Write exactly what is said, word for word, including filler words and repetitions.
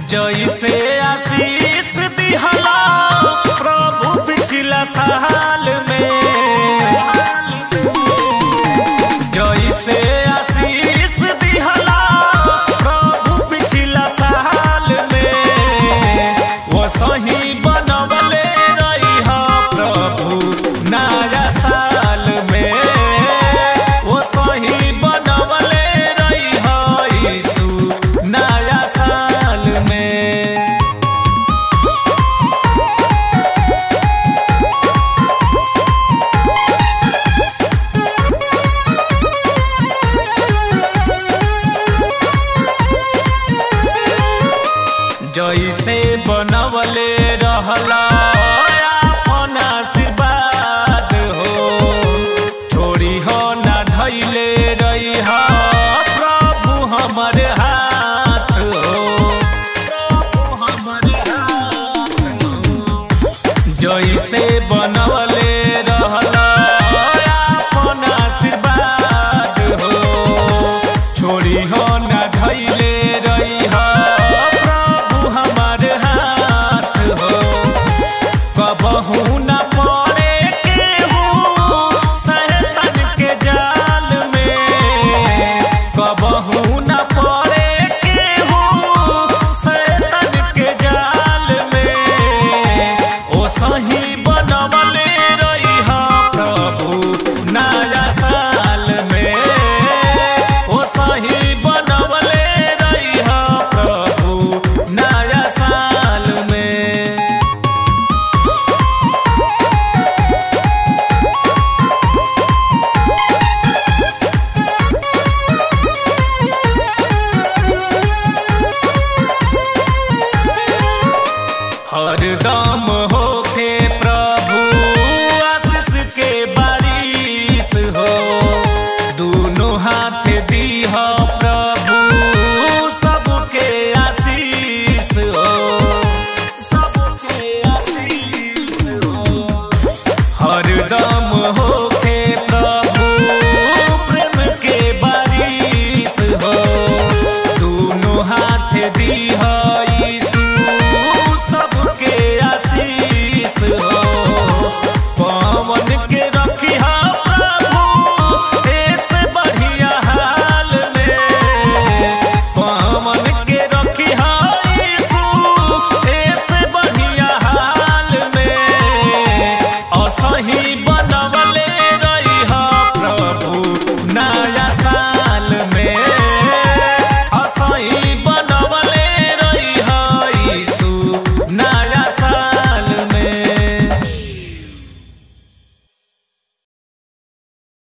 जैसे आशीष दिहला प्रभु पिछला साल में, जैसे आशीष दिहला प्रभु पिछला साल में, वो सही बनवले रही प्रभु नया साल में, वो सही बनवले रही यीशु नया साल में। जैसे बनवले रहला अपन आशीर्वाद हो, छोड़ी हो ना धैले रही प्रभु हमारे हाथ हो, प्रभु हमारे हाथ हो। जैसे बनवले रहला अपन आशीर्वाद हो, छोड़ी हो ना धैले रही कबहू न पड़े केहू शैतान के जाल में, कबहू न पड़े केहू शैतान के जाल में, ओ सही बनवले रही प्रभु नया साल में, ओ सही बनवले रही प्रभु नया साल में। हरदम होके प्रभु आशीष के बारिश हो, दोनों हाथ दीह प्रभु सबके आशीष हो, सबके आशीष हो। हरदम होके प्रभु प्रेम के बारिश हो, दोनों हाथ दीह